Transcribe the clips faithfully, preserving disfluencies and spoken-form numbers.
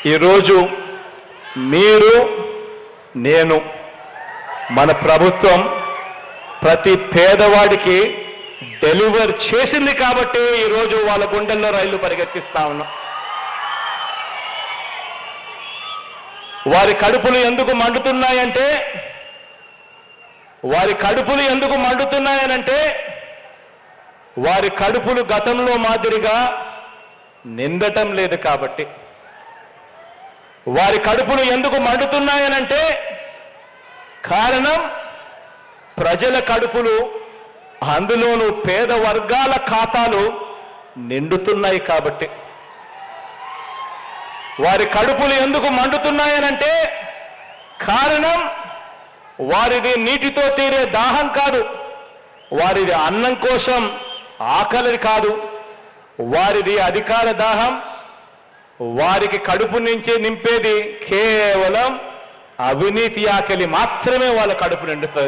ఈరోజు మీరు నేను మన ప్రభుత్వం ప్రతి పేదవాడికి డెలివర్ చేసింది కాబట్టి ఈరోజు వాళ్ళ గుండెల్లో రైళ్లు పరిగెత్తిస్తా ఉన్నాం. వారి కడుపులు ఎందుకు మండుతున్నాయంటే వారి కడుపులు ఎందుకు మండుతున్నాయనంటే వారి కడుపులు గతంలో మాదిరిగా నిండటం లేదు కాబట్టి. వారి కడుపులు ఎందుకు మండుతున్నాయనంటే కారణం ప్రజల కడుపులు, అందులోనూ పేద వర్గాల ఖాతాలు నిండుతున్నాయి కాబట్టి. వారి కడుపులు ఎందుకు మండుతున్నాయనంటే కారణం వారిది నీటితో తీరే దాహం కాదు, వారిది అన్నం కోసం ఆకలి కాదు, వారిది అధికార దాహం. వారికి కడుపు నుంచి నింపేది కేవలం అవినీతి ఆకలి మాత్రమే వాళ్ళ కడుపు నిండుతుంది.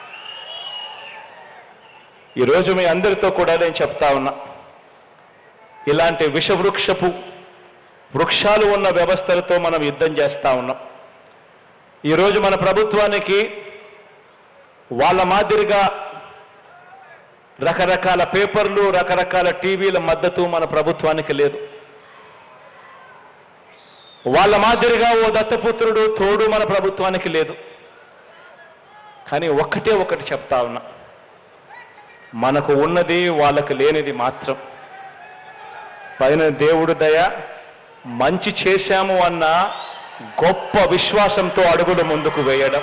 ఈరోజు మీ అందరితో కూడా నేను చెప్తా ఉన్నా, ఇలాంటి విషవృక్షపు వృక్షాలు ఉన్న వ్యవస్థలతో మనం యుద్ధం చేస్తా ఉన్నాం. ఈరోజు మన ప్రభుత్వానికి వాళ్ళ మాదిరిగా రకరకాల పేపర్లు, రకరకాల టీవీల మద్దతు మన ప్రభుత్వానికి లేదు. వాళ్ళ మాదిరిగా ఓ దత్తపుత్రుడు తోడు మన ప్రభుత్వానికి లేదు. కానీ ఒక్కటే ఒకటి చెప్తా ఉన్నా, మనకు ఉన్నది వాళ్ళకు లేనిది మాత్రం పైన దేవుడు దయ, మంచి చేశాము అన్న గొప్ప విశ్వాసంతో అడుగులు ముందుకు వేయడం.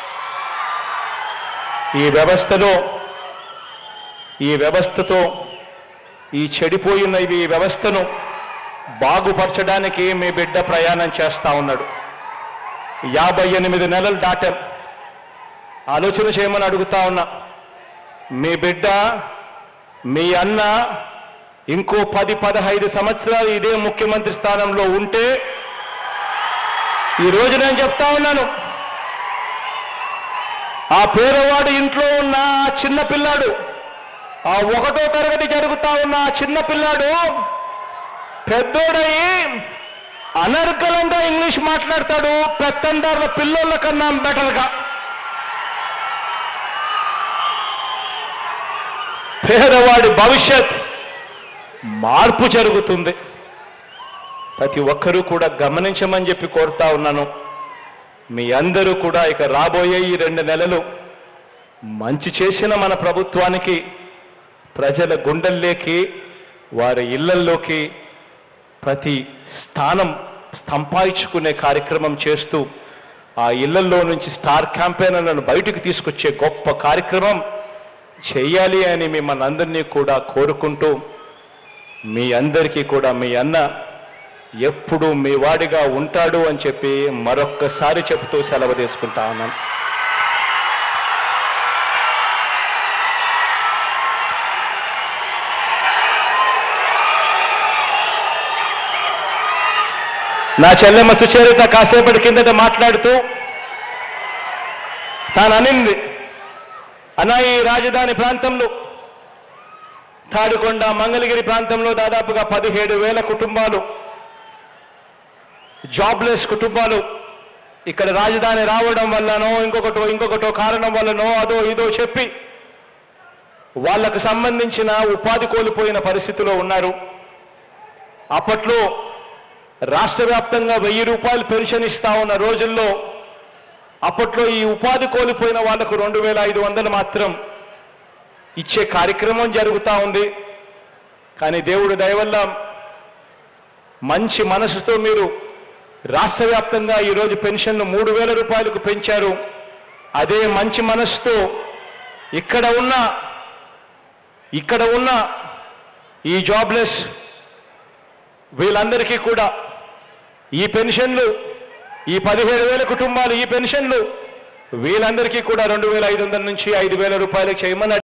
ఈ వ్యవస్థలో ఈ వ్యవస్థతో ఈ చెడిపోయిన ఈ వ్యవస్థను బాగుపరచడానికి మీ బిడ్డ ప్రయాణం చేస్తా ఉన్నాడు. యాభై ఎనిమిది నెలలు దాటాం. ఆలోచన చేయమని అడుగుతా ఉన్నా, మీ బిడ్డ మీ అన్న ఇంకో పది పదహైదు సంవత్సరాలు ఇదే ముఖ్యమంత్రి స్థానంలో ఉంటే ఈరోజు నేను చెప్తా ఉన్నాను, ఆ పేదవాడు ఇంట్లో ఉన్న ఆ చిన్న పిల్లాడు, ఆ ఒకటో తరగతి జరుగుతా ఉన్న ఆ చిన్న పిల్లాడు పెద్దోడయి అనర్గళంగా ఇంగ్లీష్ మాట్లాడతాడు పెత్తందారుల పిల్లోళ్ళ కన్నా బెటర్గా. పేదవాడి భవిష్యత్ మార్పు జరుగుతుంది. ప్రతి ఒక్కరూ కూడా గమనించమని చెప్పి కోరుతా ఉన్నాను. మీ అందరూ కూడా ఇక రాబోయే ఈ రెండు నెలలు మంచి చేసిన మన ప్రభుత్వానికి ప్రజల గుండెల్లోకి, వారి ఇళ్లల్లోకి ప్రతి స్థానం సంపాదించుకునే కార్యక్రమం చేస్తూ ఆ ఇళ్లల్లో నుంచి స్టార్ క్యాంపెయినర్లను బయటకు తీసుకొచ్చే గొప్ప కార్యక్రమం చేయాలి అని మిమ్మల్ని అందరినీ కూడా కోరుకుంటూ, మీ అందరికీ కూడా మీ అన్న ఎప్పుడూ మీ వాడిగా ఉంటాడు అని చెప్పి మరొక్కసారి చెబుతూ సెలవు తీసుకుంటా ఉన్నాను. నా చెల్లెమ్మ సుచరిత కాసేపటి కిందట మాట్లాడుతూ తాను అనింది, అన్నా ఈ రాజధాని ప్రాంతంలో తాడికొండ, మంగళగిరి ప్రాంతంలో దాదాపుగా పదిహేడు వేల కుటుంబాలు, జాబ్లెస్ కుటుంబాలు ఇక్కడ రాజధాని రావడం వల్లనో ఇంకొకటో ఇంకొకటో కారణం వల్లనో అదో ఇదో చెప్పి వాళ్లకు సంబంధించిన ఉపాధి కోల్పోయిన పరిస్థితిలో ఉన్నారు. అప్పట్లో రాష్ట్ర వ్యాప్తంగా వెయ్యి రూపాయలు పెన్షన్ ఇస్తా ఉన్న రోజుల్లో అప్పట్లో ఈ ఉపాధి కోల్పోయిన వాళ్లకు రెండు వేల ఐదు వందలు మాత్రం ఇచ్చే కార్యక్రమం జరుగుతూ ఉంది. కానీ దేవుడు దయ వల్ల మంచి మనసుతో మీరు రాష్ట్ర వ్యాప్తంగా ఈరోజు పెన్షన్ను మూడు వేల రూపాయలకు పెంచారు. అదే మంచి మనసుతో ఇక్కడ ఉన్న ఇక్కడ ఉన్న ఈ జాబ్లెస్ వీళ్ళందరికీ కూడా ఈ పెన్షన్లు, ఈ పదిహేడు వేల కుటుంబాలు ఈ పెన్షన్లు వీళ్ళందరికీ కూడా రెండు వేల ఐదు వందల నుంచి ఐదు వేల రూపాయలకు చేయమని